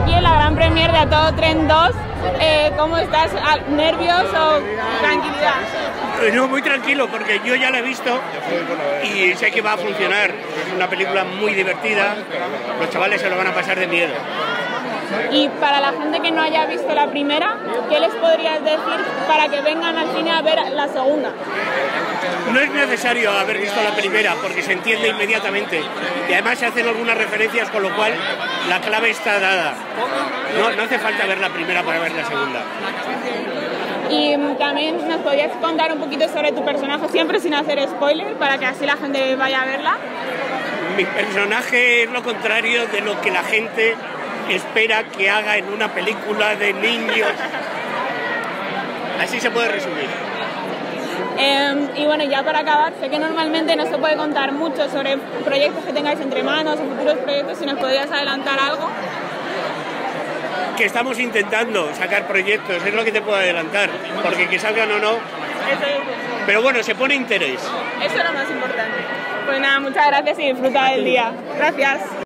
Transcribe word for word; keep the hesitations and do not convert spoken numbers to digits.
aquí en la gran premier de A Todo Tren dos. Eh, ¿Cómo estás? ¿Nervios o tranquilidad? No, muy tranquilo, porque yo ya la he visto y sé que va a funcionar. Es una película muy divertida, los chavales se lo van a pasar de miedo. Y para la gente que no haya visto la primera, ¿qué les podrías decir para que vengan al cine a ver la segunda? No es necesario haber visto la primera, porque se entiende inmediatamente. Y además se hacen algunas referencias, con lo cual la clave está dada. No, no hace falta ver la primera para ver la segunda. Y también nos podrías contar un poquito sobre tu personaje, siempre sin hacer spoiler, para que así la gente vaya a verla. Mi personaje es lo contrario de lo que la gente espera que haga en una película de niños. Así se puede resumir. Eh, y bueno, ya para acabar, sé que normalmente no se puede contar mucho sobre proyectos que tengáis entre manos o futuros proyectos, si nos podrías adelantar algo. Que estamos intentando sacar proyectos, es lo que te puedo adelantar, porque que salgan o no. Eso es. Pero bueno, se pone interés. Eso es lo más importante. Pues nada, muchas gracias y disfruta del día. Gracias.